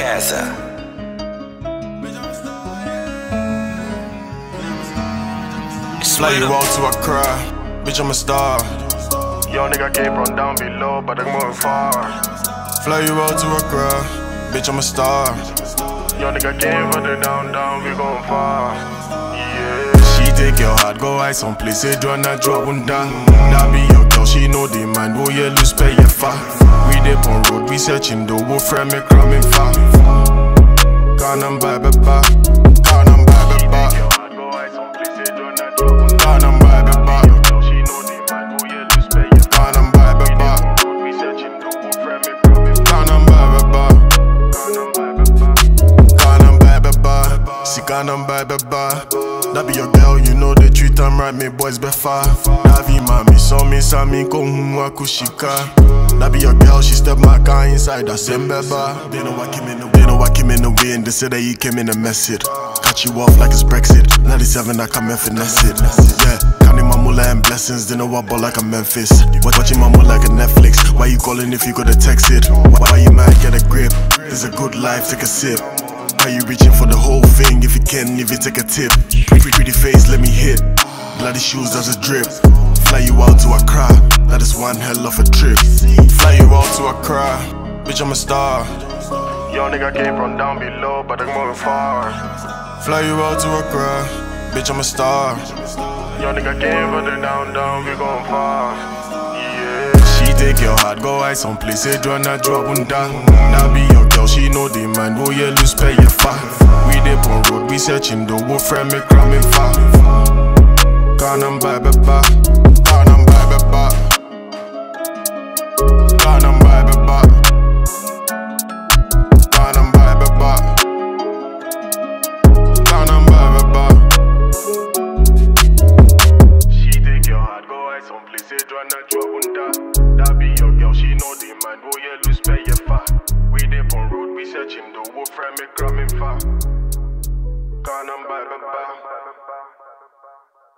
casa. Fly you out to a cry, bitch, I'm a star. Young nigga came from down below, but I'm moving far. Fly you out to a cry, bitch, I'm a star. Young nigga came from the down, we going far. Yeah. She take your heart, go hide some place, say do not drop one down. That be your girl, she know the man, oh yeah, lose pay your far. We dip on road, we searching the wolf friend, me cramming far. Can't I'm by the bar, can't I'm by the bar. That be your girl, you know the treat I'm right, me boys be far. That be mami, so me sami ko humwa kushika. That be your girl, she step my car inside that same beba. They know I came in the way and they say that you came in and mess it. Cut you off like it's Brexit. 97 I come and finesse it. Yeah, counting my moolah and blessings, they know I ball like a Memphis. Watching my moolah like a Netflix. Why you calling if you gotta text it? Why you mad, get a grip? It's a good life, take a sip. Why you reaching for the whole thing if you can, if you take a tip? Pretty face, let me hit. Bloody shoes, that's a drip. Fly you out to Accra, that is one hell of a trip. Fly you out to Accra, bitch, I'm a star. Young nigga came from down below, but I'm moving far. Fly you out to Accra, bitch, I'm a star. Young nigga came from the down, we going far. Yeah. She take your heart, go hide some place, say do not drop one down. That be your girl, she know the man, oh yeah, lose pay your far. We dip on road, we searching the wolf friend, me cramming far. Can't I'm by the bar, can't I'm by the bar. Can't I'm by the bar, can't I'm by the bar. Can't I'm by the bar. She take your heart, go hide some place, say do not drop one down. That be your girl, she know the man, oh yeah, lose pay your far. We dip on road, we searching the wolf friend, me cramming far. Can't I'm by the bar.